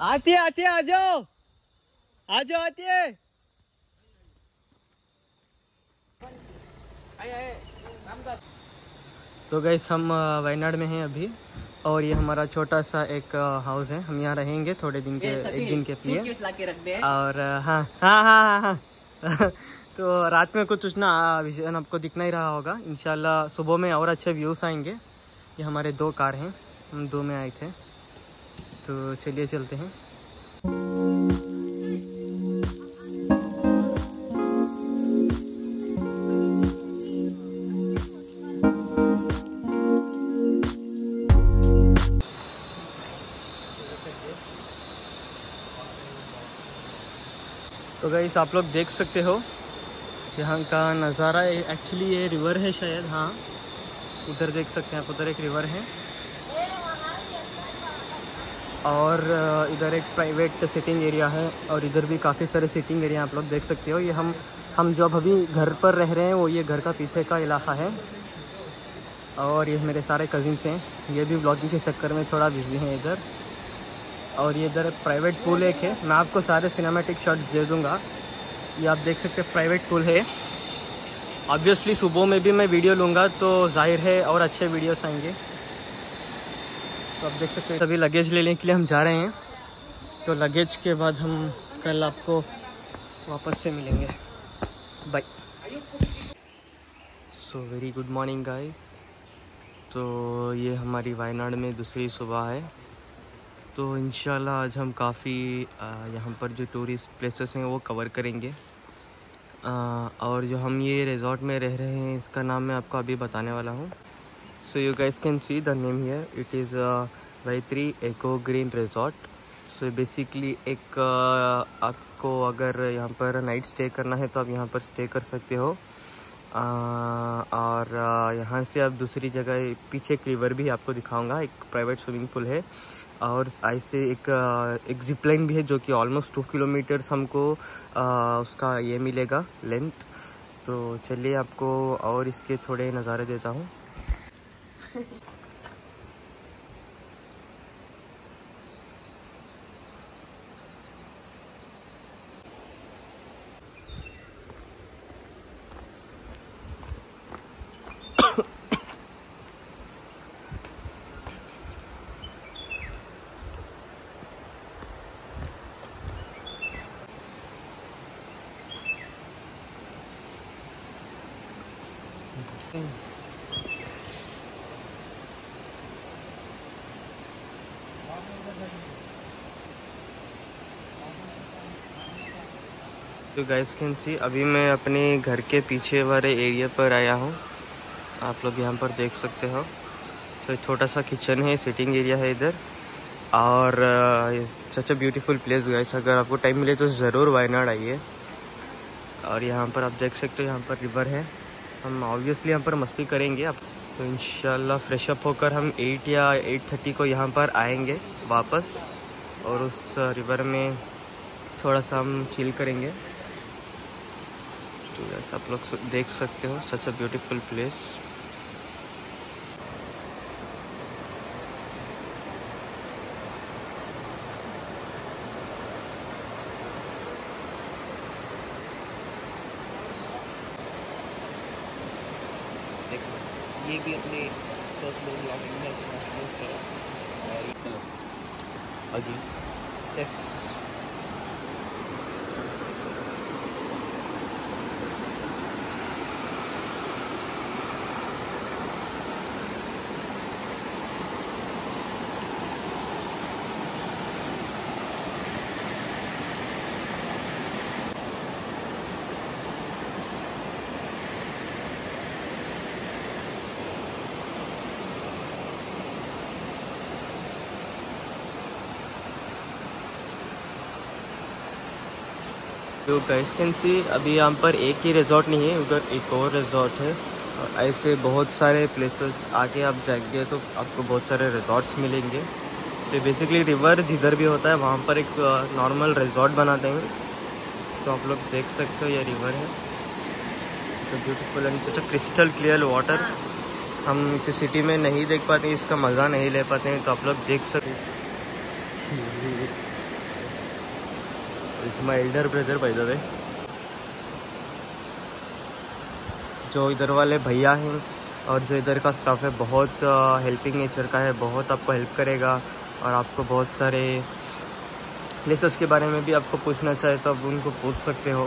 आती है आ जाओ आती है। तो गाइस हम वायनाड में हैं अभी और ये हमारा छोटा सा एक हाउस है। हम यहाँ रहेंगे थोड़े दिन के, एक दिन के लिए। और हाँ तो रात में कुछ ना विजन आपको दिखना ही रहा होगा। इंशाल्लाह सुबह में और अच्छे व्यूज़ आएंगे। ये हमारे 2 कार हैं, हम 2 में आए थे। तो चलिए चलते हैं। तो गाइस आप लोग देख सकते हो यहाँ का नज़ारा। एक्चुअली ये रिवर है शायद, हाँ उधर देख सकते हैं आप, उधर एक रिवर है और इधर एक प्राइवेट सिटिंग एरिया है और इधर भी काफ़ी सारे सिटिंग एरिया आप लोग देख सकते हो। ये हम जो अभी घर पर रह रहे हैं वो ये घर का पीछे का इलाका है और ये मेरे सारे कजिन्स हैं। ये भी ब्लॉगिंग के चक्कर में थोड़ा बिजी हैं इधर। और ये इधर प्राइवेट पूल एक है, मैं आपको सारे सिनेमैटिक शॉट्स दे दूँगा। ये आप देख सकते हैं प्राइवेट पूल है। ऑब्वियसली सुबह में भी मैं वीडियो लूँगा तो जाहिर है और अच्छे वीडियोस आएंगे। तो आप देख सकते हैं सभी लगेज लेने के लिए हम जा रहे हैं। तो लगेज के बाद हम कल आपको वापस से मिलेंगे। Bye. So very good morning guys. तो ये हमारी वायनाड में दूसरी सुबह है। तो इंशाल्लाह आज हम काफ़ी यहाँ पर जो टूरिस्ट प्लेसेस हैं वो कवर करेंगे। और जो हम ये रिजॉर्ट में रह रहे हैं इसका नाम मैं आपको अभी बताने वाला हूँ। So you guys can see the name here, it is वाई3 eco green resort. So basically एक आपको अगर यहाँ पर नाइट स्टे करना है तो आप यहाँ पर स्टे कर सकते हो। और यहाँ से आप दूसरी जगह पीछे एक रिवर भी आपको दिखाऊंगा, एक प्राइवेट स्विमिंग पूल है और ऐसे एक जिप लाइन भी है जो कि ऑलमोस्ट 2 किलोमीटर्स हमको उसका ये मिलेगा लेंथ। तो चलिए आपको और इसके थोड़े नज़ारे देता हूँ। तो गाइस कैन सी अभी मैं अपने घर के पीछे वाले एरिया पर आया हूँ। आप लोग यहाँ पर देख सकते हो। तो छोटा सा किचन है, सिटिंग एरिया है इधर और such a beautiful place guys. अगर आपको टाइम मिले तो ज़रूर वायनाड आइए। और यहाँ पर आप देख सकते हो यहाँ पर रिवर है। हम ऑब्वियसली यहाँ पर मस्ती करेंगे अब। तो इंशाल्लाह फ्रेश अप होकर हम 8 या 8:30 को यहाँ पर आएंगे वापस और उस रिवर में थोड़ा सा हम चिल करेंगे। तो गाइस आप लोग देख सकते हो सच अ ब्यूटीफुल प्लेस। ये भी अपने पर्सनल ब्लॉगिंग में पोस्ट करा अजी। यस तो गाइस कैन सी अभी यहाँ पर एक ही रिजॉर्ट नहीं है, उधर एक और रिजॉर्ट है और ऐसे बहुत सारे प्लेसेस आगे आप जाएंगे तो आपको बहुत सारे रिजॉर्ट्स मिलेंगे। तो बेसिकली रिवर जिधर भी होता है वहाँ पर एक नॉर्मल रिजॉर्ट बनाते हैं। तो आप लोग देख सकते हो ये रिवर है। तो beautiful and such a crystal clear water. हम इसे सिटी में नहीं देख पाते, इसका मज़ा नहीं ले पाते हैं। तो आप लोग देख सकते it's my elder brother by the way. जो इधर वाले भैया हैं और जो इधर का स्टाफ है बहुत हेल्पिंग नेचर का है, बहुत आपको हेल्प करेगा और आपको बहुत सारे प्लेसेस के बारे में भी आपको पूछना चाहे तो आप उनको पूछ सकते हो।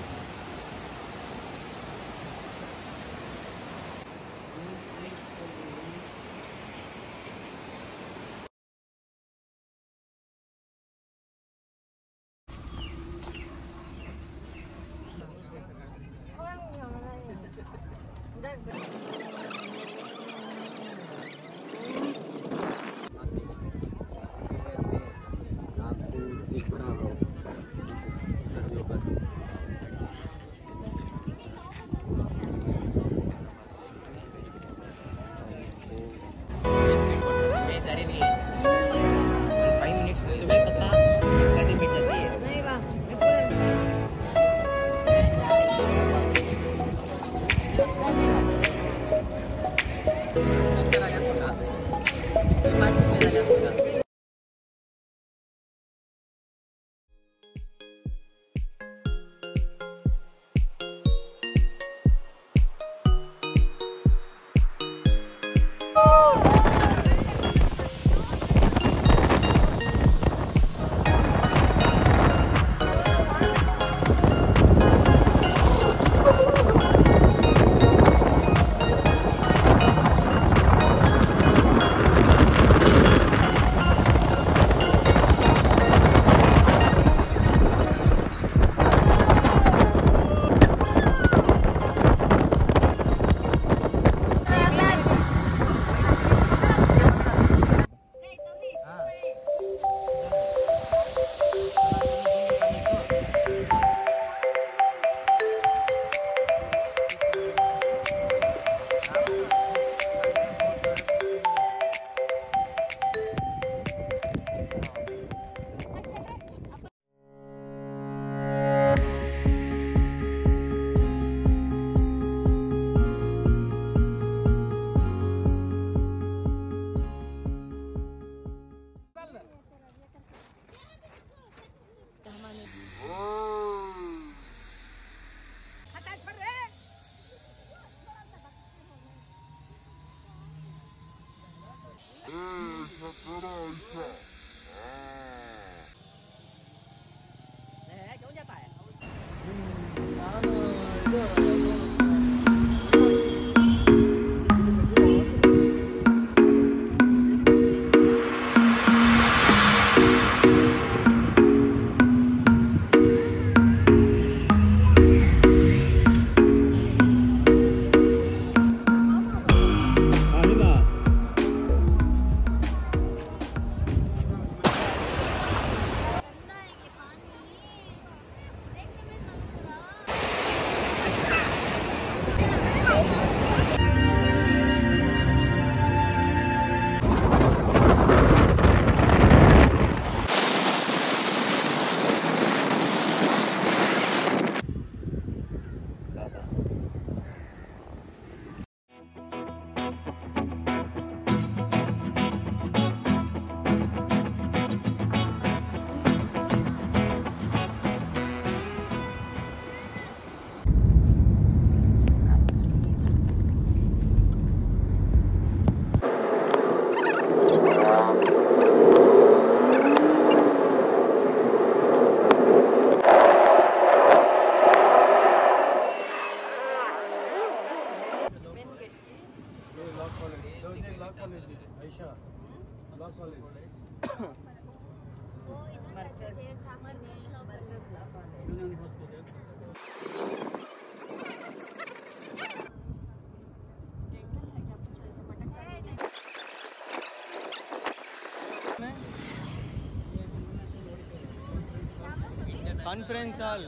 कॉन्फ्रेंस हॉल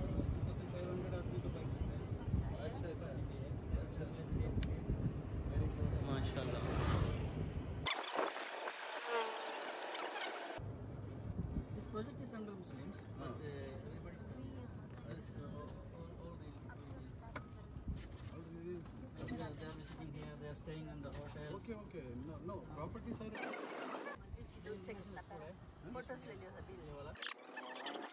माशाल्लाह। This project is under Muslims, but everybody's coming. They are visiting here. They are staying in the hotels. Okay. No. Property side. Photos ले लियो सभी।